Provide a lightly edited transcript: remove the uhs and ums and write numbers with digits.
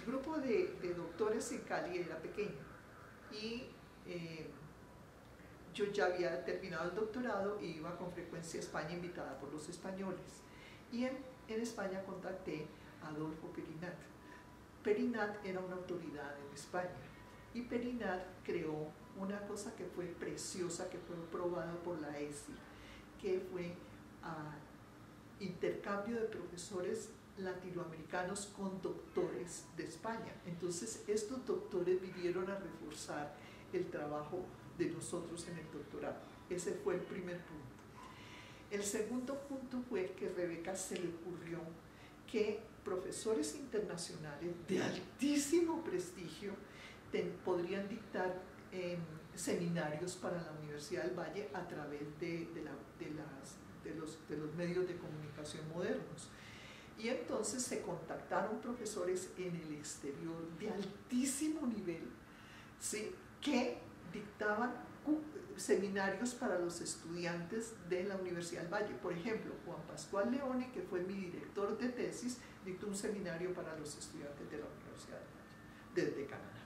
grupo de doctores en Cali era pequeño y yo ya había terminado el doctorado y iba con frecuencia a España invitada por los españoles. Y en España contacté a Adolfo Perinat. Perinat era una autoridad en España y Perinat creó una cosa que fue preciosa, que fue aprobada por la ESI, que fue intercambio de profesores latinoamericanos con doctores de España. Entonces estos doctores vinieron a reforzar el trabajo de nosotros en el doctorado. Ese fue el primer punto. El segundo punto fue que a Rebeca se le ocurrió que profesores internacionales de altísimo prestigio podrían dictar seminarios para la Universidad del Valle a través de los medios de comunicación modernos. Y entonces se contactaron profesores en el exterior de altísimo nivel, ¿sí?, que dictaban seminarios para los estudiantes de la Universidad del Valle. Por ejemplo, Juan Pascual Leone, que fue mi director de tesis, dictó un seminario para los estudiantes de la Universidad del Valle, desde Canadá.